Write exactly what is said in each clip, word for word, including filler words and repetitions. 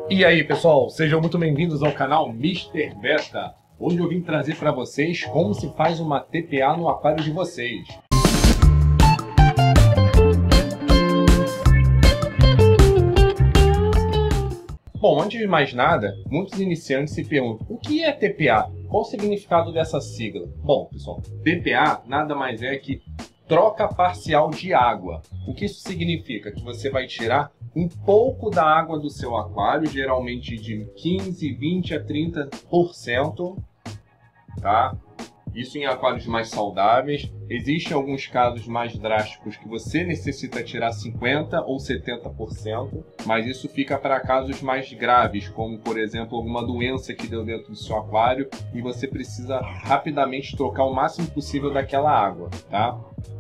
E aí pessoal, sejam muito bem-vindos ao canal mister Beta, onde eu vim trazer para vocês como se faz uma T P A no aquário de vocês. Bom, antes de mais nada, muitos iniciantes se perguntam, o que é T P A? Qual o significado dessa sigla? Bom, pessoal, T P A nada mais é que troca parcial de água. O que isso significa? Que você vai tirar um pouco da água do seu aquário, geralmente de quinze, vinte a trinta por cento, tá? Isso em aquários mais saudáveis. Existem alguns casos mais drásticos que você necessita tirar cinquenta ou setenta por cento, mas isso fica para casos mais graves, como por exemplo alguma doença que deu dentro do seu aquário e você precisa rapidamente trocar o máximo possível daquela água, tá?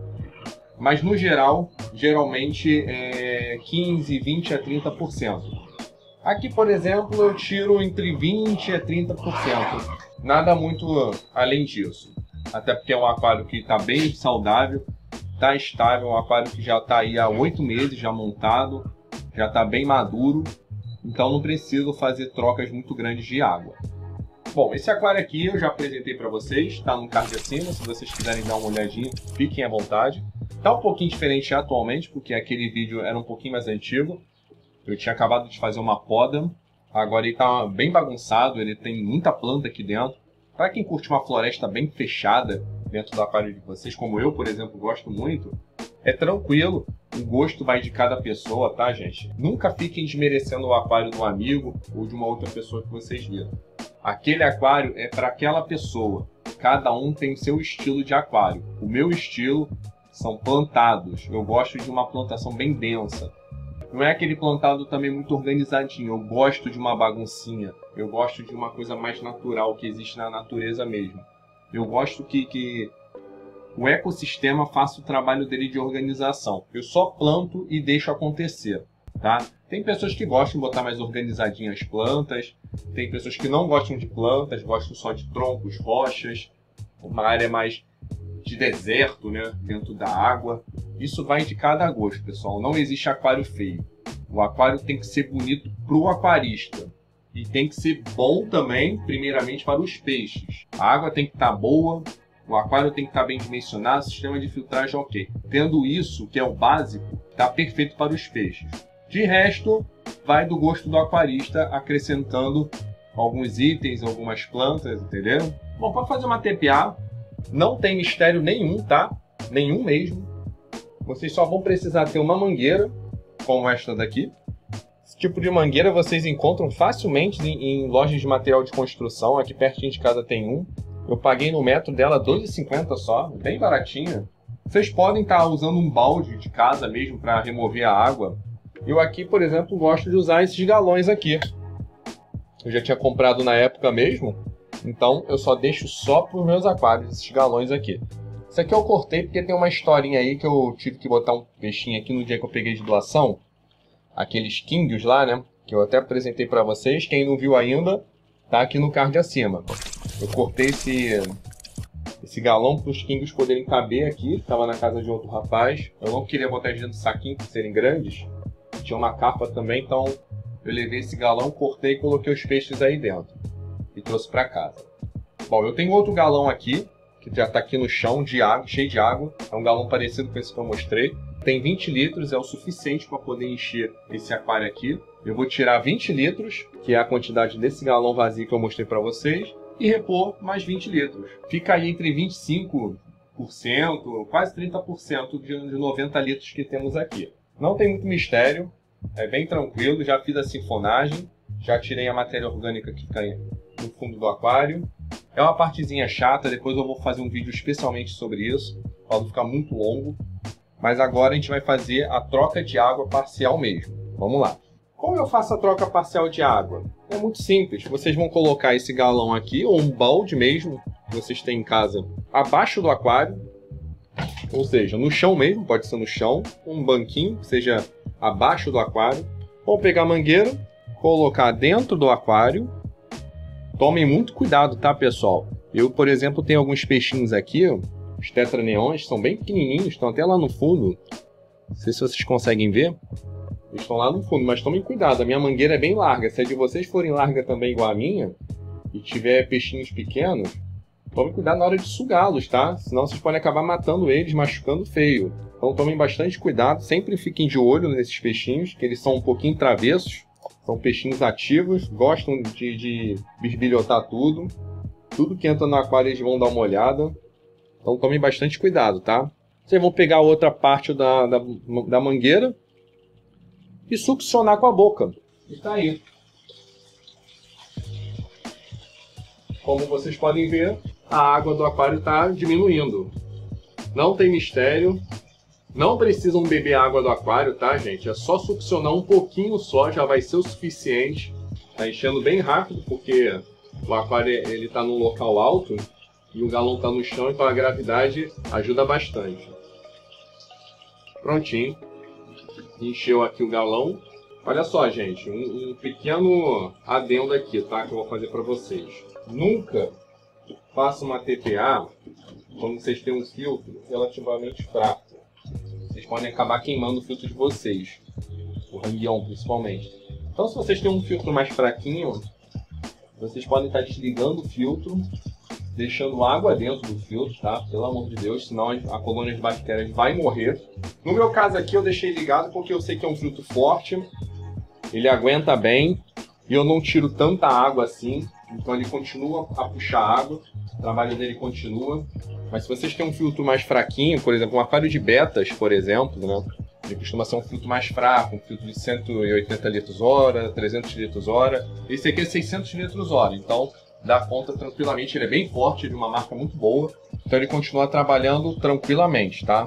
Mas no geral, geralmente é quinze, vinte a trinta por cento. Aqui, por exemplo, eu tiro entre vinte a trinta por cento. Nada muito além disso. Até porque é um aquário que está bem saudável, está estável, um aquário que já está aí há oito meses já montado, já está bem maduro. Então não preciso fazer trocas muito grandes de água. Bom, esse aquário aqui eu já apresentei para vocês, está no card acima. Se vocês quiserem dar uma olhadinha, fiquem à vontade. Está um pouquinho diferente atualmente, porque aquele vídeo era um pouquinho mais antigo. Eu tinha acabado de fazer uma poda. Agora ele está bem bagunçado, ele tem muita planta aqui dentro. Para quem curte uma floresta bem fechada dentro do aquário de vocês, como eu, por exemplo, gosto muito, é tranquilo. O gosto vai de cada pessoa, tá, gente? Nunca fiquem desmerecendo o aquário de um amigo ou de uma outra pessoa que vocês viram. Aquele aquário é para aquela pessoa. Cada um tem seu estilo de aquário. O meu estilo são plantados. Eu gosto de uma plantação bem densa. Não é aquele plantado também muito organizadinho. Eu gosto de uma baguncinha. Eu gosto de uma coisa mais natural, que existe na natureza mesmo. Eu gosto que, que o ecossistema faça o trabalho dele de organização. Eu só planto e deixo acontecer, tá? Tem pessoas que gostam de botar mais organizadinhas as plantas. Tem pessoas que não gostam de plantas, gostam só de troncos, rochas. Uma área mais de deserto, né, dentro da água. Isso vai de cada gosto, pessoal. Não existe aquário feio. O aquário tem que ser bonito para o aquarista. E tem que ser bom também, primeiramente, para os peixes. A água tem que estar boa, o aquário tem que estar bem dimensionado, o sistema de filtragem ok. Tendo isso, que é o básico, está perfeito para os peixes. De resto, vai do gosto do aquarista, acrescentando alguns itens, algumas plantas, entendeu? Bom, para fazer uma T P A, não tem mistério nenhum, tá? Nenhum mesmo. Vocês só vão precisar ter uma mangueira, como esta daqui. Esse tipo de mangueira vocês encontram facilmente em, em lojas de material de construção. Aqui pertinho de casa tem um. Eu paguei no metro dela doze reais e cinquenta centavos só, bem baratinha. Vocês podem estar usando um balde de casa mesmo para remover a água. Eu aqui, por exemplo, gosto de usar esses galões aqui. Eu já tinha comprado na época mesmo. Então eu só deixo só para os meus aquários esses galões aqui. Isso aqui eu cortei porque tem uma historinha aí que eu tive que botar um peixinho aqui no dia que eu peguei de doação. Aqueles kingios lá, né? Que eu até apresentei para vocês. Quem não viu ainda, tá aqui no card acima. Eu cortei esse, esse galão para os kingios poderem caber aqui. Estava na casa de outro rapaz. Eu não queria botar eles dentro do saquinho por serem grandes. Tinha uma capa também, então eu levei esse galão, cortei e coloquei os peixes aí dentro. E trouxe para casa. Bom, eu tenho outro galão aqui, que já está aqui no chão, de água, cheio de água. É um galão parecido com esse que eu mostrei. Tem vinte litros, é o suficiente para poder encher esse aquário aqui. Eu vou tirar vinte litros, que é a quantidade desse galão vazio que eu mostrei para vocês, e repor mais vinte litros. Fica aí entre vinte e cinco por cento, quase trinta por cento de noventa litros que temos aqui. Não tem muito mistério, é bem tranquilo. Já fiz a sifonagem, já tirei a matéria orgânica que fica aí no fundo do aquário. É uma partezinha chata, depois eu vou fazer um vídeo especialmente sobre isso, para não ficar muito longo. Mas agora a gente vai fazer a troca de água parcial mesmo. Vamos lá. Como eu faço a troca parcial de água? É muito simples. Vocês vão colocar esse galão aqui, ou um balde mesmo, que vocês têm em casa, abaixo do aquário. Ou seja, no chão mesmo, pode ser no chão. Um banquinho, que seja abaixo do aquário. Vão pegar a mangueira, colocar dentro do aquário. Tomem muito cuidado, tá, pessoal? Eu, por exemplo, tenho alguns peixinhos aqui, ó, os tetraneons, são bem pequenininhos, estão até lá no fundo. Não sei se vocês conseguem ver. Eles estão lá no fundo, mas tomem cuidado, a minha mangueira é bem larga. Se a de vocês forem larga também igual a minha, e tiver peixinhos pequenos, tomem cuidado na hora de sugá-los, tá? Senão vocês podem acabar matando eles, machucando feio. Então tomem bastante cuidado, sempre fiquem de olho nesses peixinhos, que eles são um pouquinho travessos. São peixinhos ativos, gostam de, de bisbilhotar tudo. Tudo que entra no aquário eles vão dar uma olhada. Então tomem bastante cuidado, tá? Vocês vão pegar a outra parte da, da, da mangueira e succionar com a boca. E tá aí. Como vocês podem ver, a água do aquário está diminuindo. Não tem mistério. Não precisam beber água do aquário, tá, gente? É só succionar um pouquinho só, já vai ser o suficiente. Tá enchendo bem rápido, porque o aquário ele tá num local alto e o galão tá no chão, então a gravidade ajuda bastante. Prontinho. Encheu aqui o galão. Olha só, gente, um, um pequeno adendo aqui, tá? Que eu vou fazer para vocês. Nunca faça uma T P A quando vocês têm um filtro relativamente fraco. Vocês podem acabar queimando o filtro de vocês, o rangueão principalmente. Então, se vocês têm um filtro mais fraquinho, vocês podem estar desligando o filtro, deixando água dentro do filtro, tá? Pelo amor de Deus, senão a colônia de bactérias vai morrer. No meu caso aqui, eu deixei ligado porque eu sei que é um filtro forte, ele aguenta bem e eu não tiro tanta água assim, então ele continua a puxar água, o trabalho dele continua. Mas se vocês têm um filtro mais fraquinho, por exemplo, um aquário de betas, por exemplo, né? Ele costuma ser um filtro mais fraco, um filtro de cento e oitenta litros hora, trezentos litros hora. Esse aqui é seiscentos litros hora, então dá conta tranquilamente. Ele é bem forte, de uma marca muito boa, então ele continua trabalhando tranquilamente, tá?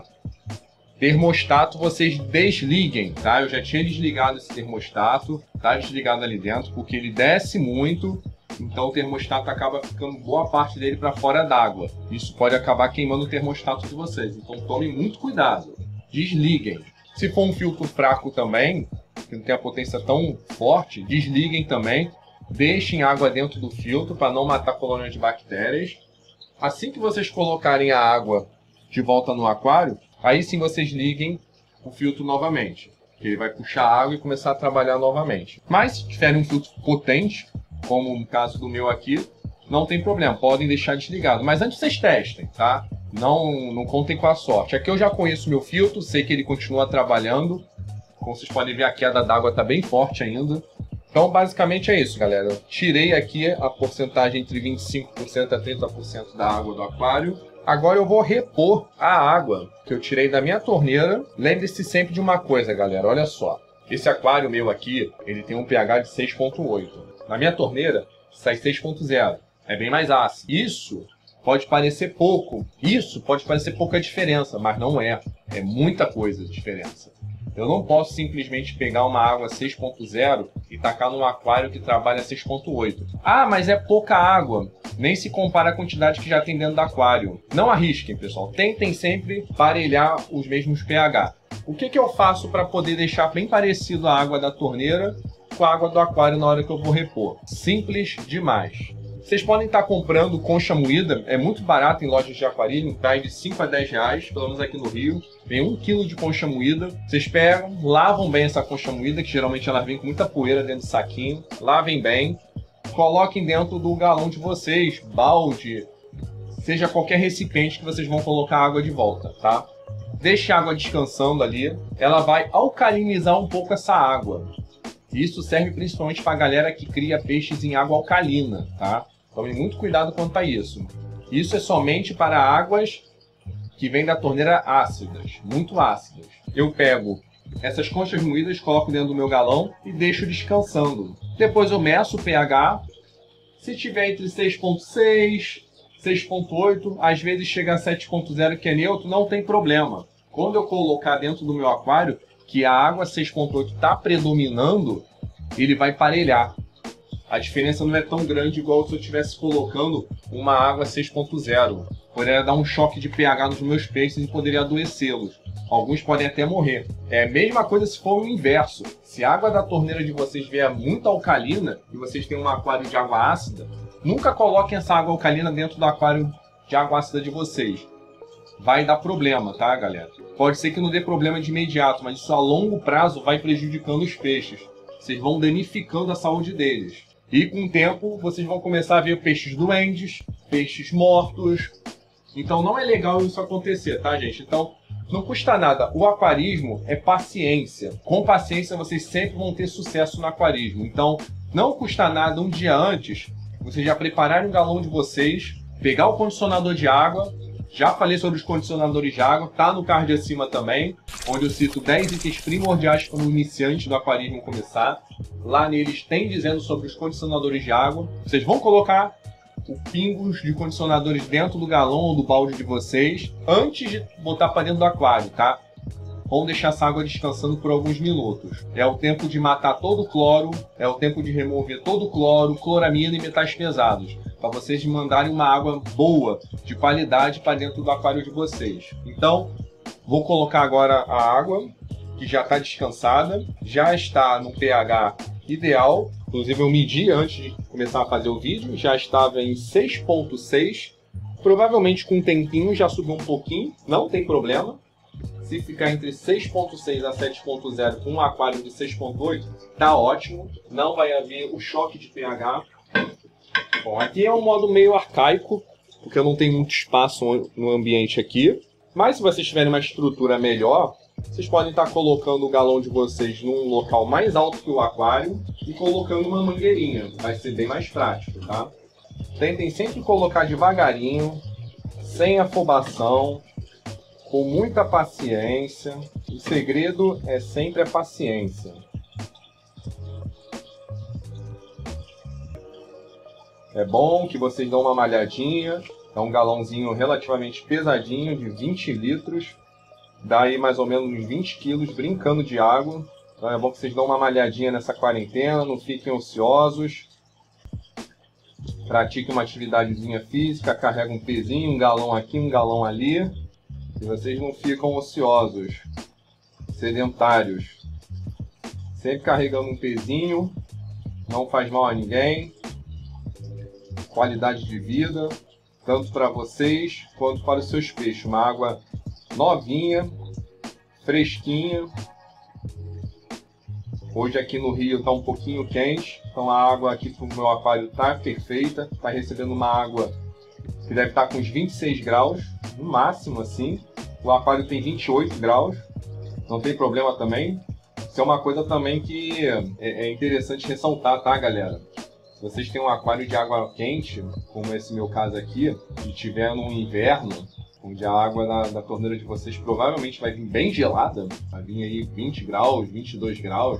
Termostato vocês desliguem, tá? Eu já tinha desligado esse termostato, tá desligado ali dentro, porque ele desce muito. Então o termostato acaba ficando boa parte dele para fora d'água. Isso pode acabar queimando o termostato de vocês. Então tomem muito cuidado. Desliguem. Se for um filtro fraco também, que não tem a potência tão forte, desliguem também. Deixem água dentro do filtro para não matar a colônia de bactérias. Assim que vocês colocarem a água de volta no aquário, aí sim vocês liguem o filtro novamente. Ele vai puxar a água e começar a trabalhar novamente. Mas se tiverem um filtro potente, como no caso do meu aqui, não tem problema, podem deixar desligado. Mas antes vocês testem, tá? Não, não contem com a sorte. Aqui eu já conheço meu filtro, sei que ele continua trabalhando. Como vocês podem ver, a queda d'água está bem forte ainda. Então basicamente é isso, galera. Eu tirei aqui a porcentagem entre vinte e cinco por cento a trinta por cento da água do aquário. Agora eu vou repor a água que eu tirei da minha torneira. Lembre-se sempre de uma coisa, galera, olha só. Esse aquário meu aqui, ele tem um pH de seis ponto oito. Na minha torneira, sai seis ponto zero. É bem mais ácido. Isso pode parecer pouco. Isso pode parecer pouca diferença, mas não é. É muita coisa de diferença. Eu não posso simplesmente pegar uma água seis ponto zero e tacar num aquário que trabalha seis ponto oito. Ah, mas é pouca água. Nem se compara a quantidade que já tem dentro do aquário. Não arrisquem, pessoal. Tentem sempre parelhar os mesmos pH. O que, que eu faço para poder deixar bem parecido a água da torneira com a água do aquário na hora que eu vou repor? Simples demais. Vocês podem estar comprando concha moída, é muito barato em lojas de aquarismo, tá? De cinco a dez reais, pelo menos aqui no Rio. Vem um quilo de concha moída. Vocês pegam, lavam bem essa concha moída, que geralmente ela vem com muita poeira dentro do saquinho. Lavem bem, coloquem dentro do galão de vocês, balde, seja qualquer recipiente que vocês vão colocar água de volta, tá? Deixe a água descansando ali, ela vai alcalinizar um pouco essa água. Isso serve principalmente para a galera que cria peixes em água alcalina, tá? Tomem muito cuidado quanto a isso. Isso é somente para águas que vêm da torneira ácidas, muito ácidas. Eu pego essas conchas moídas, coloco dentro do meu galão e deixo descansando. Depois eu meço o pH. Se tiver entre seis ponto seis, seis ponto oito, às vezes chega a sete ponto zero, que é neutro, não tem problema. Quando eu colocar dentro do meu aquário, que a água seis ponto oito está predominando, ele vai parelhar. A diferença não é tão grande igual se eu estivesse colocando uma água seis ponto zero. Poderia dar um choque de pH nos meus peixes e poderia adoecê-los. Alguns podem até morrer. É a mesma coisa se for o inverso. Se a água da torneira de vocês vier muito alcalina e vocês têm um aquário de água ácida, nunca coloquem essa água alcalina dentro do aquário de água ácida de vocês. vai dar problema, tá, galera? Pode ser que não dê problema de imediato, mas isso a longo prazo vai prejudicando os peixes. Vocês vão danificando a saúde deles. E com o tempo, vocês vão começar a ver peixes doentes, peixes mortos. Então não é legal isso acontecer, tá, gente? Então não custa nada. O aquarismo é paciência. Com paciência, vocês sempre vão ter sucesso no aquarismo. Então não custa nada um dia antes, vocês já prepararem o galão de vocês, pegar o condicionador de água. Já falei sobre os condicionadores de água, tá no card acima também, onde eu cito dez itens primordiais para o iniciante do aquarismo começar. Lá neles tem dizendo sobre os condicionadores de água. Vocês vão colocar o pingos de condicionadores dentro do galão ou do balde de vocês antes de botar para dentro do aquário, tá? Vão deixar essa água descansando por alguns minutos. É o tempo de matar todo o cloro, é o tempo de remover todo o cloro, cloramina e metais pesados, para vocês mandarem uma água boa, de qualidade, para dentro do aquário de vocês. Então, vou colocar agora a água, que já está descansada, já está no pH ideal. Inclusive eu medi antes de começar a fazer o vídeo, já estava em seis ponto seis. Provavelmente com um tempinho já subiu um pouquinho, não tem problema. Se ficar entre seis ponto seis a sete ponto zero com um aquário de seis ponto oito, tá ótimo. Não vai haver o choque de pH. Bom, aqui é um modo meio arcaico, porque eu não tenho muito espaço no ambiente aqui. Mas se vocês tiverem uma estrutura melhor, vocês podem estar colocando o galão de vocês num local mais alto que o aquário e colocando uma mangueirinha. Vai ser bem mais prático, tá? Tentem sempre colocar devagarinho, sem afobação, com muita paciência. O segredo é sempre a paciência. É bom que vocês dão uma malhadinha. É um galãozinho relativamente pesadinho, de vinte litros. Dá aí mais ou menos uns vinte quilos brincando de água. Então é bom que vocês dão uma malhadinha nessa quarentena, não fiquem ociosos. Pratiquem uma atividadezinha física, carrega um pezinho, um galão aqui, um galão ali. E vocês não ficam ociosos, sedentários. Sempre carregando um pezinho, não faz mal a ninguém. Qualidade de vida, tanto para vocês quanto para os seus peixes. Uma água novinha, fresquinha. Hoje aqui no Rio está um pouquinho quente, então a água aqui para o meu aquário está perfeita. Está recebendo uma água que deve estar com uns vinte e seis graus, no máximo assim. O aquário tem vinte e oito graus, não tem problema também. Isso é uma coisa também que é interessante ressaltar, tá, galera? Se vocês têm um aquário de água quente, como esse meu caso aqui, e tiver no inverno, onde a água da, da torneira de vocês provavelmente vai vir bem gelada, vai vir aí vinte graus, vinte e dois graus,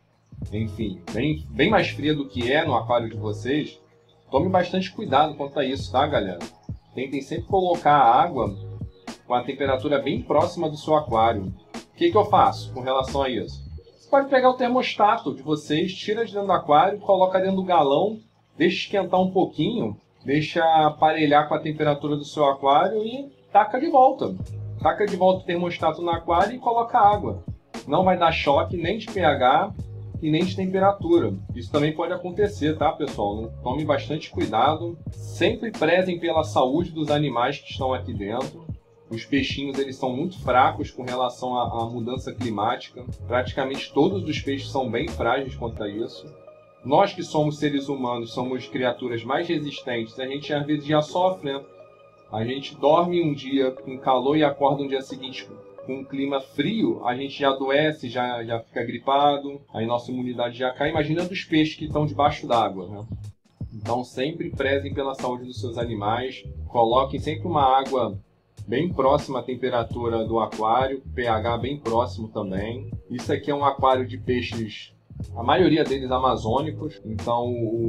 enfim, bem, bem mais fria do que é no aquário de vocês, tome bastante cuidado quanto a isso, tá, galera? Tentem sempre colocar a água com a temperatura bem próxima do seu aquário. O que que eu faço com relação a isso? Você pode pegar o termostato de vocês, tira de dentro do aquário, coloca dentro do galão, deixa esquentar um pouquinho, deixa aparelhar com a temperatura do seu aquário e taca de volta. Taca de volta o termostato no aquário e coloca água. Não vai dar choque nem de pH e nem de temperatura. Isso também pode acontecer, tá, pessoal? Tome bastante cuidado. Sempre prezem pela saúde dos animais que estão aqui dentro. Os peixinhos, eles são muito fracos com relação à, à mudança climática. Praticamente todos os peixes são bem frágeis quanto a isso. Nós que somos seres humanos, somos criaturas mais resistentes. A gente às vezes já sofre, né? A gente dorme um dia com calor e acorda no dia seguinte com um clima frio, a gente já adoece, já, já fica gripado, aí nossa imunidade já cai. Imagina dos peixes que estão debaixo d'água, né? Então sempre prezem pela saúde dos seus animais, coloquem sempre uma água bem próxima à temperatura do aquário, pH bem próximo também. Isso aqui é um aquário de peixes, a maioria deles amazônicos, então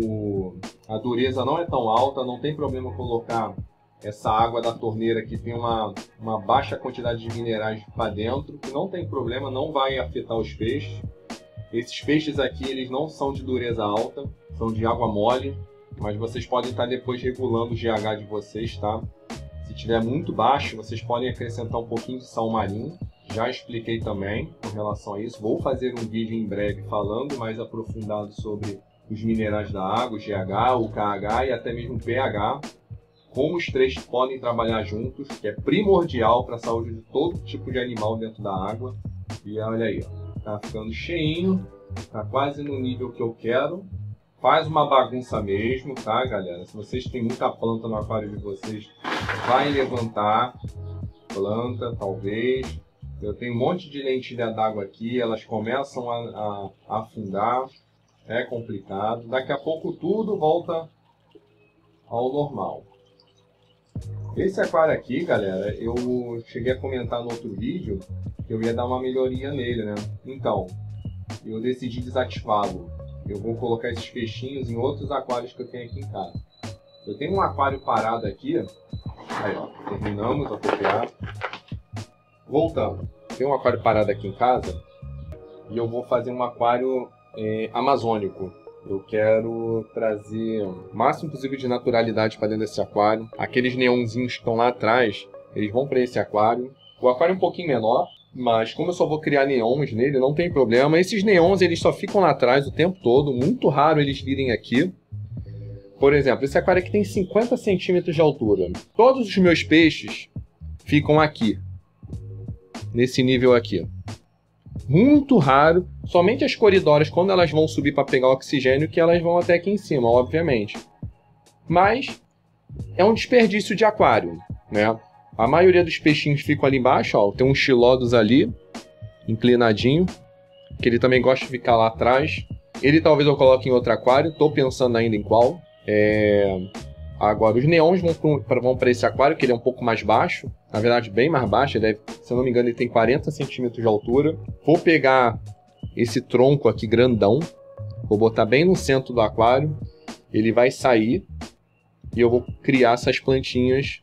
o, a dureza não é tão alta, não tem problema colocar essa água da torneira que tem uma, uma baixa quantidade de minerais para dentro, que não tem problema, não vai afetar os peixes. Esses peixes aqui, eles não são de dureza alta, são de água mole, mas vocês podem estar depois regulando o G H de vocês, tá? Se tiver muito baixo, vocês podem acrescentar um pouquinho de sal marinho. Já expliquei também com relação a isso. Vou fazer um vídeo em breve falando mais aprofundado sobre os minerais da água, o G H, o K H e até mesmo o pH. como os três podem trabalhar juntos, que é primordial para a saúde de todo tipo de animal dentro da água. E olha aí, ó, tá ficando cheinho, tá quase no nível que eu quero. Faz uma bagunça mesmo, tá, galera? Se vocês têm muita planta no aquário de vocês, vai levantar planta, talvez. Eu tenho um monte de lentilha d'água aqui, elas começam a, a, a afundar, é complicado. Daqui a pouco tudo volta ao normal. Esse aquário aqui, galera, eu cheguei a comentar no outro vídeo que eu ia dar uma melhoria nele, né? Então, eu decidi desativá-lo. Eu vou colocar esses peixinhos em outros aquários que eu tenho aqui em casa. Eu tenho um aquário parado aqui. Aí, ó, terminamos a T P A. Voltando. Tem um aquário parado aqui em casa e eu vou fazer um aquário é, amazônico. Eu quero trazer o máximo possível de naturalidade para dentro desse aquário. Aqueles neonzinhos que estão lá atrás, eles vão para esse aquário. O aquário é um pouquinho menor, mas como eu só vou criar neons nele, não tem problema. Esses neons, eles só ficam lá atrás o tempo todo. Muito raro eles virem aqui. Por exemplo, esse aquário aqui tem cinquenta centímetros de altura. Todos os meus peixes ficam aqui. Nesse nível aqui. Muito raro. Somente as coridoras, quando elas vão subir para pegar oxigênio, que elas vão até aqui em cima, obviamente. Mas é um desperdício de aquário, né? A maioria dos peixinhos ficam ali embaixo, ó. Tem uns xilodos ali, inclinadinho, que ele também gosta de ficar lá atrás. Ele talvez eu coloque em outro aquário, estou pensando ainda em qual. É... Agora, os neons vão para esse aquário, que ele é um pouco mais baixo. Na verdade, bem mais baixo. Ele deve, se eu não me engano, ele tem quarenta centímetros de altura. Vou pegar esse tronco aqui grandão. Vou botar bem no centro do aquário. Ele vai sair. E eu vou criar essas plantinhas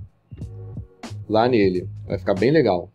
lá nele. Vai ficar bem legal.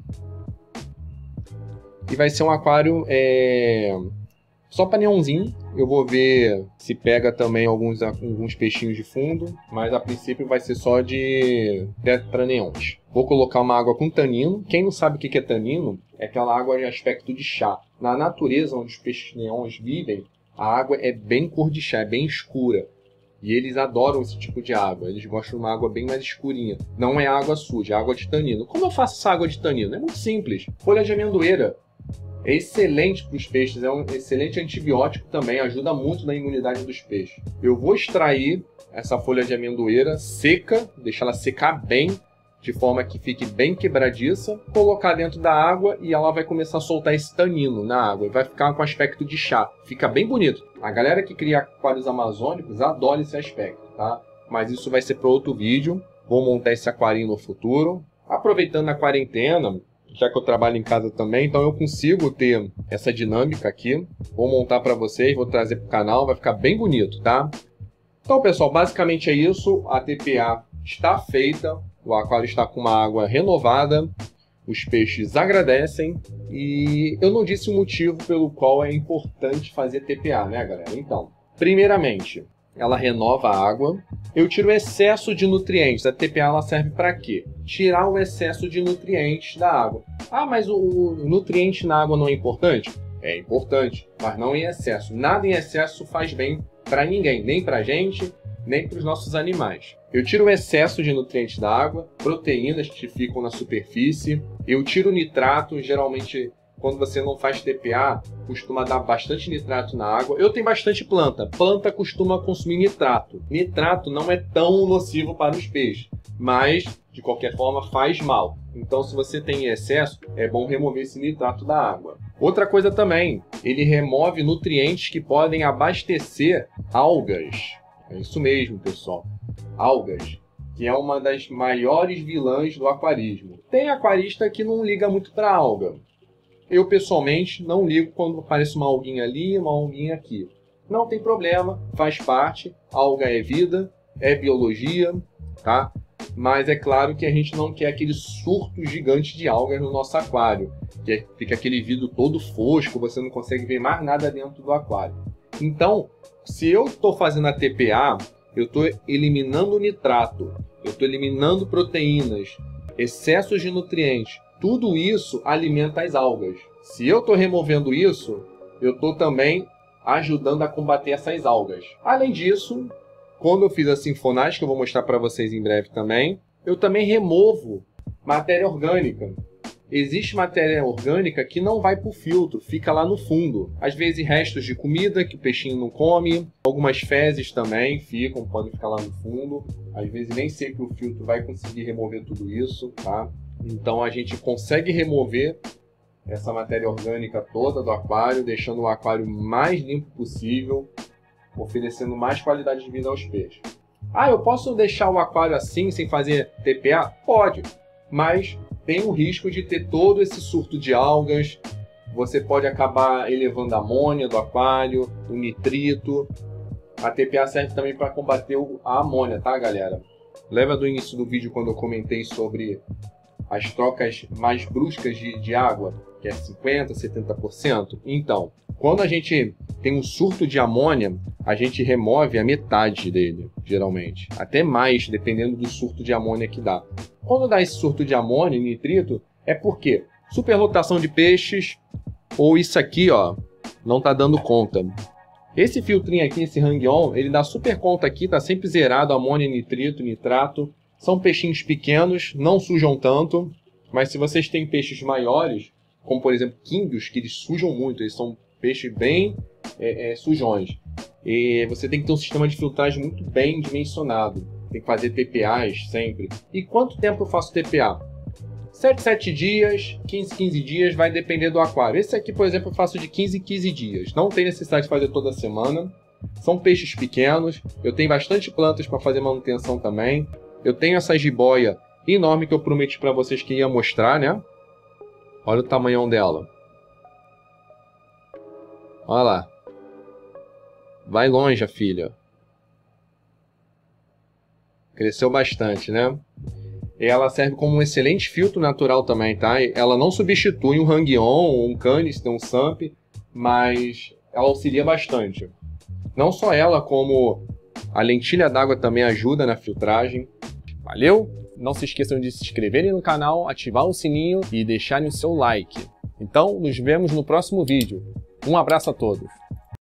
E vai ser um aquário é... só para neonzinho. Eu vou ver se pega também alguns, alguns peixinhos de fundo, mas a princípio vai ser só de tetraneons. Vou colocar uma água com tanino. Quem não sabe o que é tanino, é aquela água de aspecto de chá. Na natureza, onde os peixes neons vivem, a água é bem cor de chá, é bem escura. E eles adoram esse tipo de água. Eles gostam de uma água bem mais escurinha. Não é água suja, é água de tanino. Como eu faço essa água de tanino? É muito simples. Folha de amendoeira. É excelente para os peixes, é um excelente antibiótico também, ajuda muito na imunidade dos peixes. Eu vou extrair essa folha de amendoeira seca, deixar ela secar bem, de forma que fique bem quebradiça, colocar dentro da água e ela vai começar a soltar esse tanino na água, e vai ficar com aspecto de chá, fica bem bonito. A galera que cria aquários amazônicos adora esse aspecto, tá? Mas isso vai ser para outro vídeo, vou montar esse aquarinho no futuro. Aproveitando a quarentena, já que eu trabalho em casa também, então eu consigo ter essa dinâmica aqui. Vou montar para vocês, vou trazer para o canal, vai ficar bem bonito, tá? Então, pessoal, basicamente é isso. A T P A está feita, o aquário está com uma água renovada, os peixes agradecem e eu não disse o motivo pelo qual é importante fazer T P A, né, galera? Então, primeiramente, ela renova a água. Eu tiro o excesso de nutrientes. A T P A ela serve para quê? Tirar o excesso de nutrientes da água. Ah, mas o, o nutriente na água não é importante? É importante, mas não em excesso. Nada em excesso faz bem para ninguém, nem para a gente, nem para os nossos animais. Eu tiro o excesso de nutrientes da água, proteínas que ficam na superfície. Eu tiro o nitrato, geralmente quando você não faz T P A, costuma dar bastante nitrato na água. Eu tenho bastante planta. Planta costuma consumir nitrato. Nitrato não é tão nocivo para os peixes, mas, de qualquer forma, faz mal. Então, se você tem excesso, é bom remover esse nitrato da água. Outra coisa também, ele remove nutrientes que podem abastecer algas. É isso mesmo, pessoal. Algas, que é uma das maiores vilãs do aquarismo. Tem aquarista que não liga muito para alga. Eu, pessoalmente, não ligo quando aparece uma alguinha ali e uma alguinha aqui. Não tem problema, faz parte. Alga é vida, é biologia, tá? Mas é claro que a gente não quer aquele surto gigante de algas no nosso aquário. Que fica aquele vidro todo fosco, você não consegue ver mais nada dentro do aquário. Então, se eu estou fazendo a T P A, eu estou eliminando nitrato, eu estou eliminando proteínas, excessos de nutrientes. Tudo isso alimenta as algas. Se eu estou removendo isso, eu estou também ajudando a combater essas algas. Além disso, quando eu fiz a Sinfonage, que eu vou mostrar para vocês em breve também, eu também removo matéria orgânica. Existe matéria orgânica que não vai para o filtro, fica lá no fundo. Às vezes restos de comida que o peixinho não come, algumas fezes também ficam, podem ficar lá no fundo. Às vezes nem sempre o filtro vai conseguir remover tudo isso, tá? Então a gente consegue remover essa matéria orgânica toda do aquário, deixando o aquário mais limpo possível, oferecendo mais qualidade de vida aos peixes. Ah, eu posso deixar o aquário assim, sem fazer T P A? Pode, mas tem o risco de ter todo esse surto de algas. Você pode acabar elevando a amônia do aquário, o nitrito. A T P A serve também para combater a amônia, tá, galera? Lembra do início do vídeo quando eu comentei sobre as trocas mais bruscas de, de água, que é cinquenta por cento, setenta por cento? Então, quando a gente tem um surto de amônia, a gente remove a metade dele, geralmente. Até mais, dependendo do surto de amônia que dá. Quando dá esse surto de amônia e nitrito, é porque superlotação de peixes, ou isso aqui, ó, não tá dando conta. Esse filtrinho aqui, esse hang-on, ele dá super conta aqui, tá sempre zerado, amônia, nitrito, nitrato. São peixinhos pequenos, não sujam tanto, mas se vocês têm peixes maiores, como por exemplo químbios, que eles sujam muito, eles são peixes bem é, é, sujões. E você tem que ter um sistema de filtragem muito bem dimensionado. Tem que fazer T P As sempre. E quanto tempo eu faço T P A? sete, sete dias, quinze, quinze dias, vai depender do aquário. Esse aqui, por exemplo, eu faço de quinze em quinze dias. Não tem necessidade de fazer toda semana. São peixes pequenos. Eu tenho bastante plantas para fazer manutenção também. Eu tenho essa jiboia enorme que eu prometi para vocês que ia mostrar, né? Olha o tamanhão dela. Olha lá. Vai longe a filha. Cresceu bastante, né? E ela serve como um excelente filtro natural também, tá? Ela não substitui um hang-on, um canister, um sump, mas ela auxilia bastante. Não só ela, como a lentilha d'água também ajuda na filtragem. Valeu? Não se esqueçam de se inscreverem no canal, ativar o sininho e deixarem o seu like. Então, nos vemos no próximo vídeo. Um abraço a todos!